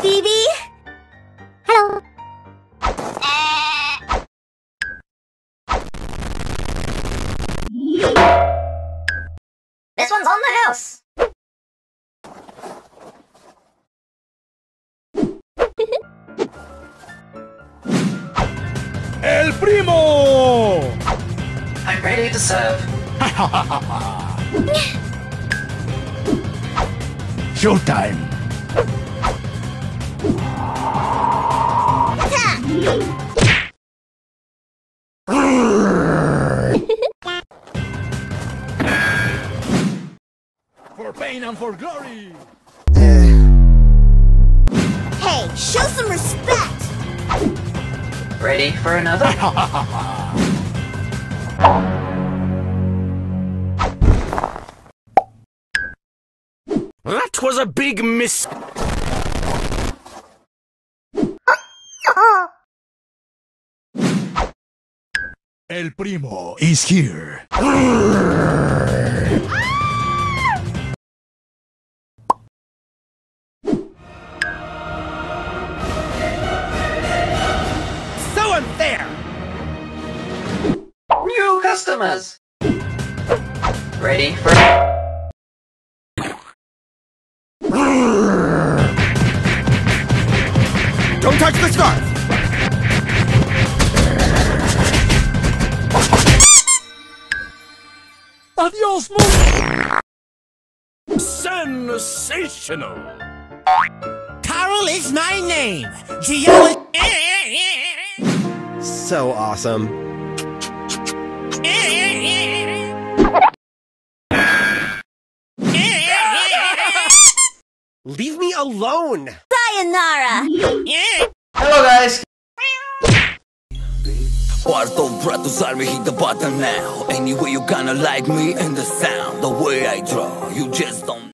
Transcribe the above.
Phoebe? Hello. This one's on the house. El primo! I'm ready to serve. Showtime! For pain and for glory! Hey, show some respect! Ready for another? That was a big miss. El primo is here. So unfair. New customers. Ready for... Don't touch the scarf! Adios, sensational! Carl is my name. Geology. So awesome. Leave me alone! Sayonara! Hello, guys. Barto, Bratu, Salve, hit the button now. Anyway, you gonna like me and the sound, the way I draw. You just don't.